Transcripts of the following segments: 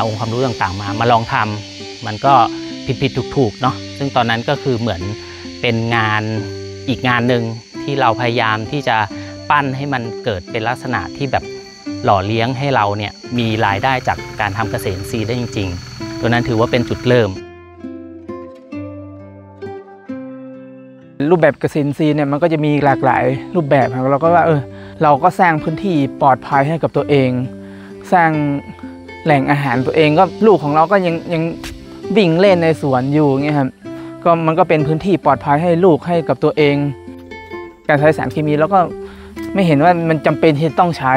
องค์ความรู้ต่างๆมาลองทำมันก็ผิดถูกเนาะซึ่งตอนนั้นก็คือเหมือนเป็นงานอีกงานหนึ่งที่เราพยายามที่จะปั้นให้มันเกิดเป็นลักษณะที่แบบหล่อเลี้ยงให้เราเนี่ยมีรายได้จากการทำเกษตรอินทรีย์ได้จริงๆตัวนั้นถือว่าเป็นจุดเริ่มรูปแบบเกษตรอินทรีย์เนี่ยมันก็จะมีหลากหลายรูปแบบครับเราก็ว่าเราก็สร้างพื้นที่ปลอดภัยให้กับตัวเองสร้างแหล่งอาหารตัวเองก็ลูกของเราก็ยังวิ่งเล่นในสวนอยู่เงี้ยครับก็มันก็เป็นพื้นที่ปลอดภัยให้ลูกให้กับตัวเองการใช้สารเคมีแล้วก็ไม่เห็นว่ามันจำเป็นที่ต้องใช้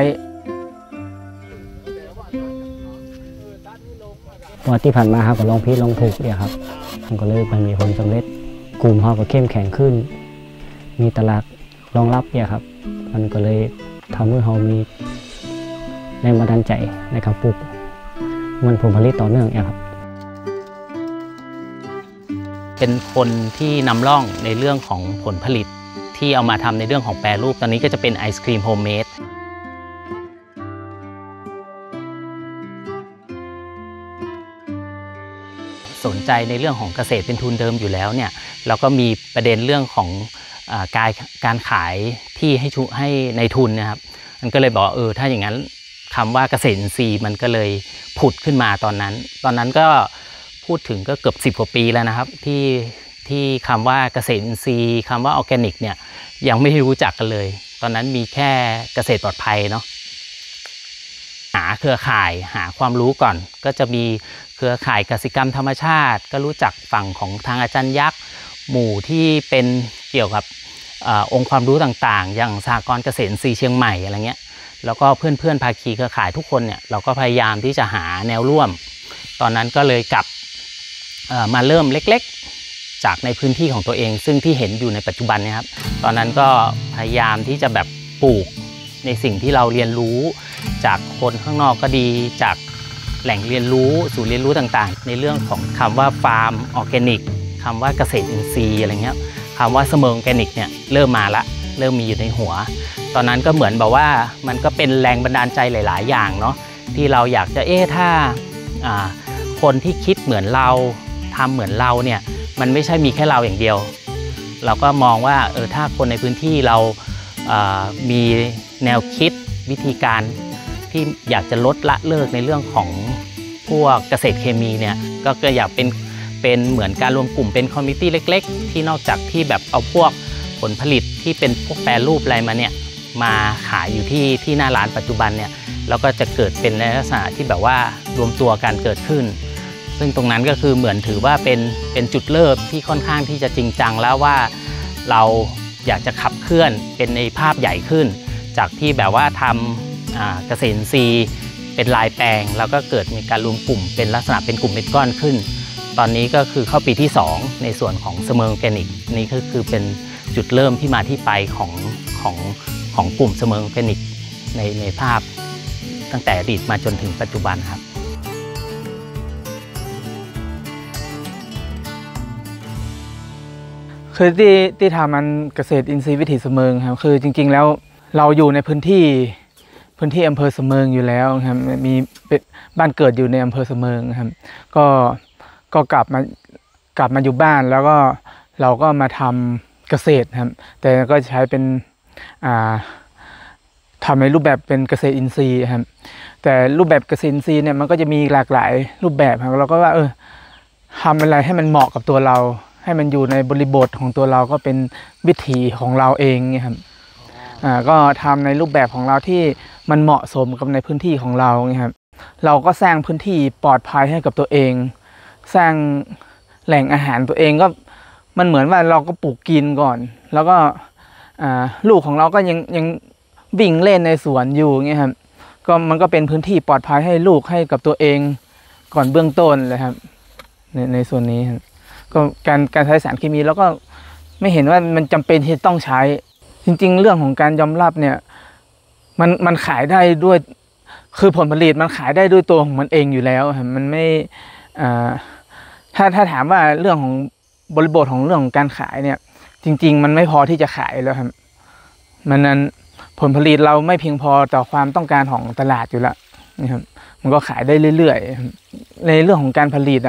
พอที่ผ่านมาครับก็ลองพิษลองถูกเนี่ยครับมันก็เลยมันมีผลสำเร็จกลุ่มเราก็เข้มแข็งขึ้นมีตลาดรองรับเนี่ยครับมันก็เลยทำให้เรามีแรงบันดาลใจในการปลูกมันผลผลิตต่อเนื่องเนี่ยครับเป็นคนที่นำร่องในเรื่องของผลผลิตที่เอามาทำในเรื่องของแปรรูปตอนนี้ก็จะเป็นไอศครีมโฮมเมดสนใจในเรื่องของเกษตรเป็นทุนเดิมอยู่แล้วเนี่ยเราก็มีประเด็นเรื่องของการขายที่ให้ในทุนนะครับมันก็เลยบอกถ้าอย่างนั้นคำว่าเกษตรอินทรีย์มันก็เลยผุดขึ้นมาตอนนั้นก็พูดถึงก็เกือบ10 กว่าปีแล้วนะครับที่คำว่าเกษตรอินทรีย์คำว่าออร์แกนิกเนี่ยยังไม่รู้จักกันเลยตอนนั้นมีแค่เกษตรปลอดภัยเนาะหาเครือข่ายหาความรู้ก่อนก็จะมีเครือข่ายกสิกรรมธรรมชาติก็รู้จักฝั่งของทางอาจารย์ยักษ์หมู่ที่เป็นเกี่ยวกับองค์ความรู้ต่างๆอย่างสหกรณ์เกษตรอินทรีย์เชียงใหม่อะไรเงี้ยแล้วก็เพื่อนๆภาคีเครือข่ายทุกคนเนี่ยเราก็พยายามที่จะหาแนวร่วมตอนนั้นก็เลยกลับมาเริ่มเล็กๆจากในพื้นที่ของตัวเองซึ่งที่เห็นอยู่ในปัจจุบันเนี่ยครับตอนนั้นก็พยายามที่จะแบบปลูกในสิ่งที่เราเรียนรู้จากคนข้างนอกก็ดีจากแหล่งเรียนรู้ศูนย์เรียนรู้ต่างๆในเรื่องของคำว่าฟาร์มออร์แกนิกคำว่าเกษตรอินทรีย์อะไรเงี้ยคำว่าเสมอออร์แกนิกเนี่ยเริ่มมาละเริ่มมีอยู่ในหัวตอนนั้นก็เหมือนแบบว่ามันก็เป็นแรงบันดาลใจหลายๆอย่างเนาะที่เราอยากจะถ้าคนที่คิดเหมือนเราทำเหมือนเราเนี่ยมันไม่ใช่มีแค่เราอย่างเดียวเราก็มองว่าถ้าคนในพื้นที่เรามีแนวคิดวิธีการที่อยากจะลดละเลิกในเรื่องของพวกเกษตรเคมีเนี่ยก็อยากเป็นเหมือนการรวมกลุ่มเป็นคอมมิชชั่นเล็กๆที่นอกจากที่แบบเอาพวกผลผลิตที่เป็นพวกแปรรูปอะไรมาเนี่ยมาขายอยู่ที่หน้าร้านปัจจุบันเนี่ยแล้วก็จะเกิดเป็นลักษณะที่แบบว่ารวมตัวกันเกิดขึ้นซึ่งตรงนั้นก็คือเหมือนถือว่าเป็นจุดเริ่มที่ค่อนข้างที่จะจริงจังแล้วว่าเราอยากจะขับเคลื่อนเป็นในภาพใหญ่ขึ้นจากที่แบบว่าทำเกษตรอินทรีย์เป็นลายแปลงแล้วก็เกิดมีการรวมกลุ่มเป็นลักษณะเป็นกลุ่มเป็นก้อนขึ้นตอนนี้ก็คือเข้าปีที่2ในส่วนของเสมอออร์แกนิกนี่ก็คือเป็นจุดเริ่มที่มาที่ไปของกลุ่มเสมอออร์แกนิกในภาพตั้งแต่อดีตมาจนถึงปัจจุบันครับคือที่ทำมันเกษตรอินทรีย์วิถีเสมิงครับคือจริงๆแล้วเราอยู่ในพื้นที่อำเภอเสมิงอยู่แล้วครับมีบ้านเกิดอยู่ในอำเภอเสมิงครับก็กลับมาอยู่บ้านแล้วก็เราก็มาทำเกษตรครับแต่ก็ใช้เป็นทำในรูปแบบเป็นเกษตรอินทรีย์ครับแต่รูปแบบเกษตรอินทรีย์เนี่ยมันก็จะมีหลากหลายรูปแบบครับเราก็ว่าทำอะไรให้มันเหมาะกับตัวเราให้มันอยู่ในบริบทของตัวเราก็เป็นวิถีของเราเองเนี่ยครับก็ทำในรูปแบบของเราที่มันเหมาะสมกับในพื้นที่ของเราเนี่ยครับเราก็สร้างพื้นที่ปลอดภัยให้กับตัวเองสร้างแหล่งอาหารตัวเองก็มันเหมือนว่าเราก็ปลูกกินก่อนแล้วก็ลูกของเราก็ยังวิ่งเล่นในสวนอยู่เนี่ยครับก็มันก็เป็นพื้นที่ปลอดภัยให้ลูกให้กับตัวเองก่อนเบื้องต้นเลยครับในส่วนนี้ก็การใช้สารเคมีแล้วก็ไม่เห็นว่ามันจำเป็นที่ต้องใช้จริงๆเรื่องของการยอมรับเนี่ยมันขายได้ด้วยคือผลผลิตมันขายได้ด้วยตัวของมันเองอยู่แล้วครับมันไม่ถ้าถามว่าเรื่องของบริบทของเรื่องของการขายเนี่ยจริงๆมันไม่พอที่จะขายแล้วครับมันนั้นผลผลิตเราไม่เพียงพอต่อความต้องการของตลาดอยู่แล้วนะครับมันก็ขายได้เรื่อยๆในเรื่องของการผลิต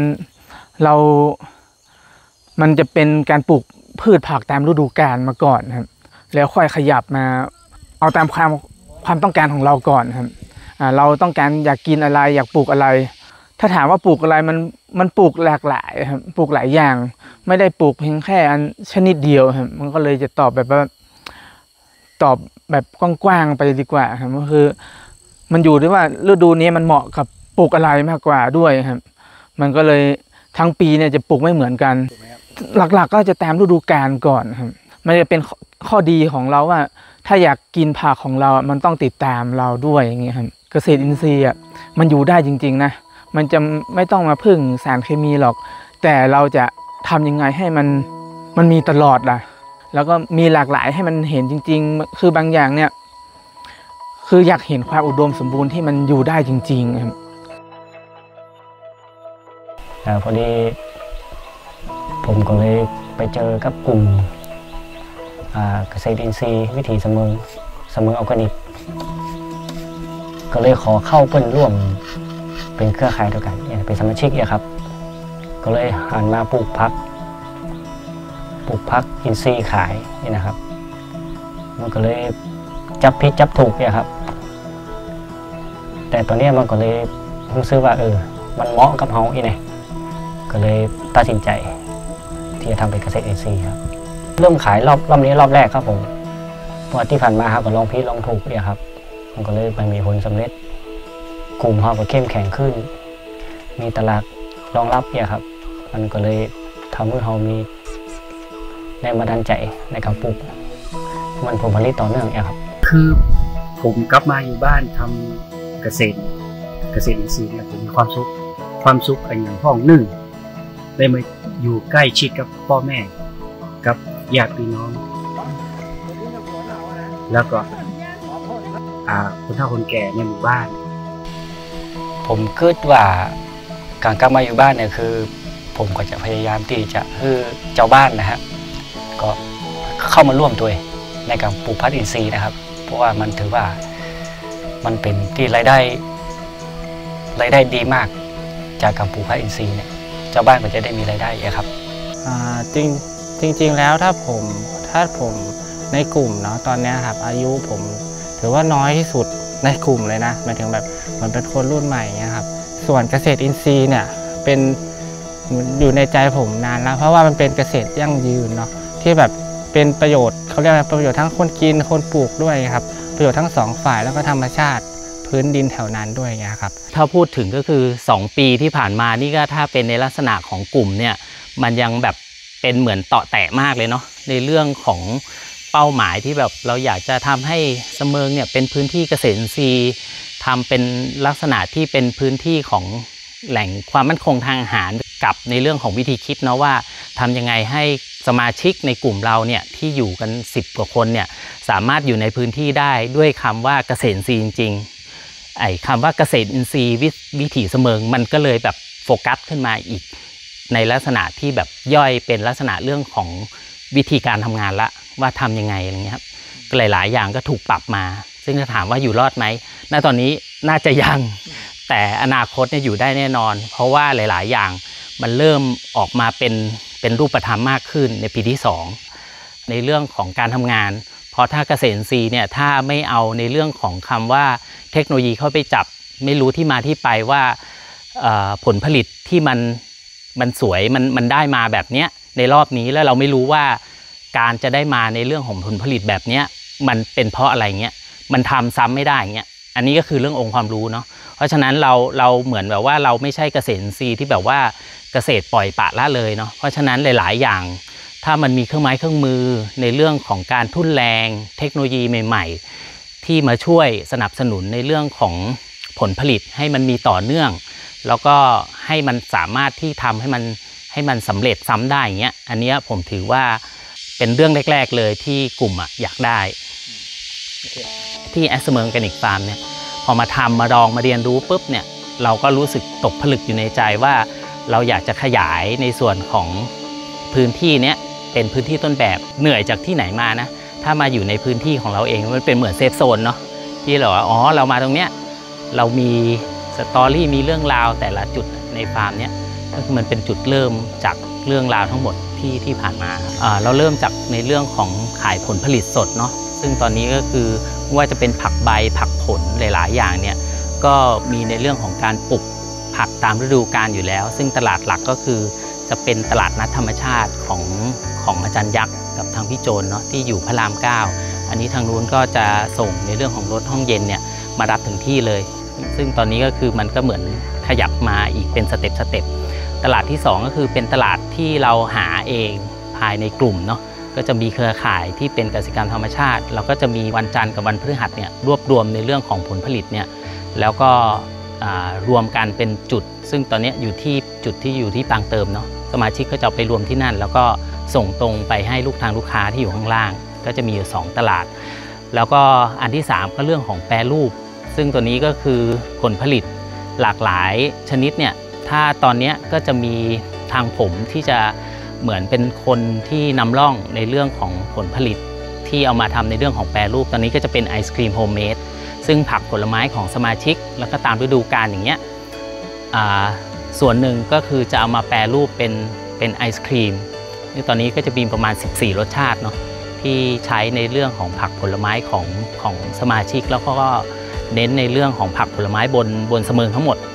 มันจะเป็นการปลูกพืชผักตามฤดูกาลมาก่อนครับแล้วค่อยขยับมาเอาตามความต้องการของเราก่อนครับเราต้องการอยากกินอะไรอยากปลูกอะไรถ้าถามว่าปลูกอะไรมันปลูกหลากหลายครับปลูกหลายอย่างไม่ได้ปลูกเพียงแค่อันชนิดเดียวครับมันก็เลยจะตอบแบบกว้างๆไปดีกว่าครับก็คือมันอยู่ที่ว่าฤดูนี้มันเหมาะกับปลูกอะไรมากกว่าด้วยครับมันก็เลยทั้งปีเนี่ยจะปลูกไม่เหมือนกันหลักๆก็จะตามฤดูกาลก่อนครับมันจะเป็นข้อดีของเราว่าถ้าอยากกินผักของเรามันต้องติดตามเราด้วยอย่างเงี้ยครับเกษตรอินทรีย์มันอยู่ได้จริงๆนะมันจะไม่ต้องมาพึ่งสารเคมีหรอกแต่เราจะทำยังไงให้มันมีตลอดล่ะแล้วก็มีหลากหลายให้มันเห็นจริงๆคือบางอย่างเนี่ยคืออยากเห็นความอุดมสมบูรณ์ที่มันอยู่ได้จริงๆครับพอดีผมก็เลยไปเจอกับกลุ่มเกษตรอินทรีย์วิถีเสมอออร์แกนิกก็เลยขอเข้าเพิ่นร่วมเป็นเครือข่ายเดียวกันเป็นสมาชิกครับก็เลยหันมาปลูกพักอินทรีย์ขายนี่นะครับมันก็เลยจับผิดจับถูกครับแต่ตอนนี้มันก็เลยรู้สึกว่ามันเหมาะกับเฮาอีเนี่ยก็เลยตัดสินใจที่จะทำเป็นเกษตรอินทรีย์ครับเริ่มขายรอบนี้รอบแรกครับผมเพราะที่ผ่านมาครับก็ลองผิดลองถูกครับมันก็เลยมีผลสำเร็จกลุ่มเราก็เข้มแข็งขึ้นมีตลาดรองรับครับมันก็เลยทำให้เรามีแรงบันดาลใจในการปลูกมันผลผลิตต่อเนื่องครับคือผมกลับมาอยู่บ้านทำเกษตรอินทรีย์เนี่ยผมมีความสุขอย่างห้องหนึ่งได้มาอยู่ใกล้ชิดกับพ่อแม่กับญาติพี่น้องแล้วก็คนเฒ่าคนแก่ในหมู่บ้านผมคิดว่าการกลับมาอยู่บ้านเนี่ยคือผมก็จะพยายามที่จะให้เจ้าบ้านนะฮะก็เข้ามาร่วมด้วยในการปลูกพันธุ์อินทรีย์นะครับเพราะว่ามันถือว่ามันเป็นที่รายได้ดีมากจากการปลูกพันธุ์อินทรีย์เนี่ยเจ้าบ้านก็จะได้มีรายได้ครับจริงแล้วถ้าผมในกลุ่มเนาะตอนนี้ครับอายุผมถือว่าน้อยที่สุดในกลุ่มเลยนะหมายถึงแบบมันเป็นคนรุ่นใหม่เงี้ยครับส่วนเกษตรอินทรีย์เนี่ยเป็นอยู่ในใจผมนานแล้วเพราะว่ามันเป็นเกษตรยั่งยืนเนาะที่แบบเป็นประโยชน์เขาเรียกว่าประโยชน์ทั้งคนกินคนปลูกด้วยครับประโยชน์ทั้งสองฝ่ายแล้วก็ธรรมชาติพื้นดินแถวนั้นด้วยครับถ้าพูดถึงก็คือ2ปีที่ผ่านมานี่ก็ถ้าเป็นในลักษณะของกลุ่มเนี่ยมันยังแบบเป็นเหมือนเตาะแตะมากเลยเนาะในเรื่องของเป้าหมายที่แบบเราอยากจะทำให้เสมิงเนี่ยเป็นพื้นที่เกษตรอินทรีย์ทำเป็นลักษณะที่เป็นพื้นที่ของแหล่งความมั่นคงทางอาหารกับในเรื่องของวิธีคิดเนาะว่าทำยังไงให้สมาชิกในกลุ่มเราเนี่ยที่อยู่กัน10 กว่าคนเนี่ยสามารถอยู่ในพื้นที่ได้ด้วยคำว่าเกษตรอินทรีย์จริงๆคำว่าเกษตรอินทรีย์วิถีเสมิงมันก็เลยแบบโฟกัสขึ้นมาอีกในลักษณะที่แบบย่อยเป็นลักษณะเรื่องของวิธีการทำงานละว่าทำยังไงอะไรเงี้ยครับหลายๆอย่างก็ถูกปรับมาซึ่งจะถามว่าอยู่รอดไหมณตอนนี้น่าจะยังแต่อนาคตเนี่ยอยู่ได้แน่นอนเพราะว่าหลายๆอย่างมันเริ่มออกมาเป็นรูปธรรมมากขึ้นในปีที่2ในเรื่องของการทำงานเพราะถ้าเกษตรอินทรีย์เนี่ยถ้าไม่เอาในเรื่องของคำว่าเทคโนโลยีเข้าไปจับไม่รู้ที่มาที่ไปว่าผลผลิตที่มันสวยมันได้มาแบบเนี้ยในรอบนี้แล้วเราไม่รู้ว่าการจะได้มาในเรื่องของผลผลิตแบบเนี้ยมันเป็นเพราะอะไรเงี้ยมันทำซ้ำไม่ได้เงี้ยอันนี้ก็คือเรื่ององค์ความรู้เนาะเพราะฉะนั้นเราเหมือนแบบว่าเราไม่ใช่เกษตรอินทรีย์ที่แบบว่าเกษตรปล่อยปละละเลยเนาะเพราะฉะนั้นหลายๆอย่างถ้ามันมีเครื่องไม้เครื่องมือในเรื่องของการทุ่นแรงเทคโนโลยีใหม่ๆที่มาช่วยสนับสนุนในเรื่องของผลผลิตให้มันมีต่อเนื่องแล้วก็ให้มันสามารถที่ทำให้มันสำเร็จซ้ำได้อย่างเงี้ยอันนี้ผมถือว่าเป็นเรื่องแรกๆเลยที่กลุ่มอยากได้ที่แอสเมิงออร์แกนิกฟาร์มเนี่ยพอมาทำมาลองมาเรียนรู้ปุ๊บเนี่ยเราก็รู้สึกตกผลึกอยู่ในใจว่าเราอยากจะขยายในส่วนของพื้นที่เนี้ยเป็นพื้นที่ต้นแบบเหนื่อยจากที่ไหนมานะถ้ามาอยู่ในพื้นที่ของเราเองมันเป็นเหมือนเซฟโซนเนาะที่เราเรามาตรงเนี้ยเรามีสตอรี่มีเรื่องราวแต่ละจุดในฟาร์มเนี้ยก็คือมันเป็นจุดเริ่มจากเรื่องราวทั้งหมดที่ผ่านมาเราเริ่มจากในเรื่องของขายผลผลิตสดเนาะซึ่งตอนนี้ก็คือว่าจะเป็นผักใบผักผลหลายๆอย่างเนี่ยก็มีในเรื่องของการปลูกผักตามฤดูกาลอยู่แล้วซึ่งตลาดหลักก็คือจะเป็นตลาดนัดธรรมชาติของอาจารย์ยักษ์กับทางพี่โจนเนาะที่อยู่พระราม 9อันนี้ทางนู้นก็จะส่งในเรื่องของรถห้องเย็นเนี่ยมารับถึงที่เลยซึ่งตอนนี้ก็คือมันก็เหมือนขยับมาอีกเป็นสเต็ปตลาดที่2ก็คือเป็นตลาดที่เราหาเองภายในกลุ่มเนาะก็จะมีเครือข่ายที่เป็นเกษตรกรรมธรรมชาติเราก็จะมีวันจันทร์กับวันพฤหัสเนี่ยรวบรวมในเรื่องของผลผลิตเนี่ยแล้วก็รวมกันเป็นจุดซึ่งตอนนี้อยู่ที่จุดที่อยู่ที่ปางเติมเนาะสมาชิกก็จะไปรวมที่นั่นแล้วก็ส่งตรงไปให้ลูกค้าที่อยู่ข้างล่างก็จะมีอยู่2ตลาดแล้วก็อันที่3ก็เรื่องของแปรรูปซึ่งตัวนี้ก็คือผลผลิตหลากหลายชนิดเนี่ยถ้าตอนนี้ก็จะมีทางผมที่จะเหมือนเป็นคนที่นำร่องในเรื่องของผลผลิตที่เอามาทำในเรื่องของแปรรูปตอนนี้ก็จะเป็นไอศครีมโฮมเมดซึ่งผักผลไม้ของสมาชิกแล้วก็ตามฤดูกาลอย่างเงี้ยส่วนหนึ่งก็คือจะเอามาแปรรูปเป็นไอศครีมตอนนี้ก็จะมีประมาณ14รสชาติเนาะที่ใช้ในเรื่องของผักผลไม้ของสมาชิกแล้วก็เน้นในเรื่องของผักผลไม้บนเสมิงทั้งหมด